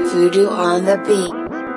Voodoo on the beat.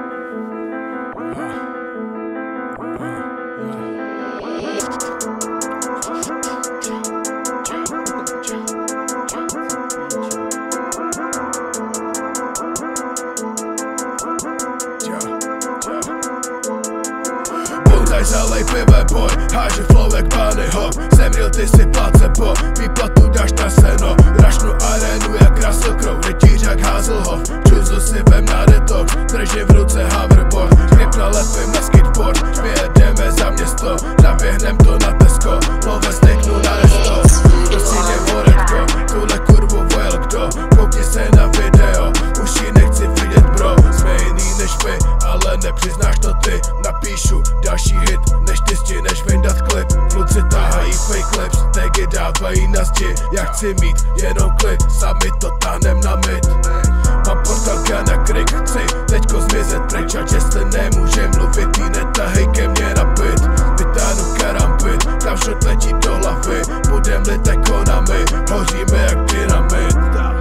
Bundaj, zalej pivé, boj, háže flow jak Bunny Hop. Zemřel ty si placebo, výplatu dáš na seno. Rašnu arénu jak Russell Crowe, rytíř jak Hazelhoff. Čuzu si vem na detox, držím v ruce hoverboard. Grip nalepím na skateboard, vyjedeme za město. Naběhnem to na Tesco, love steknu na resto. Prosím je voretko, tuhle kurvu vojel kdo. Koukni se na video, už ji nechci vidět bro. Jsme jiný než vy, ale nepřiznáš to ty. Napíšu další hit, než ty stíneš vyndat klip. Kluci tahají fake clips, tagy dávají na zdi. Já chci mít jenom klid, sami to táhnem na mid. Mám portalka na krik, chci teďko zmizet pryč, ať jestli nemůžem mluvit, jí netahej ke mně na byt. Vytáhnu karambit, tam šut letí do hlavy. Budem lit jako na my, hoříme jak dynamit.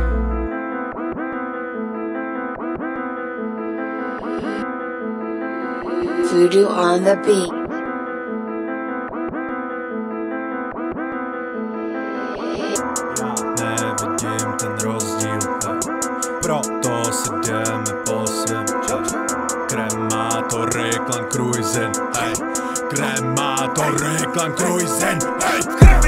Voodoo on the beat. Já nevidím ten rozdíl, proto si jdeme po svém. Kremátory, klan Cruisin', hej. Kremátory, klan Cruisin', hej.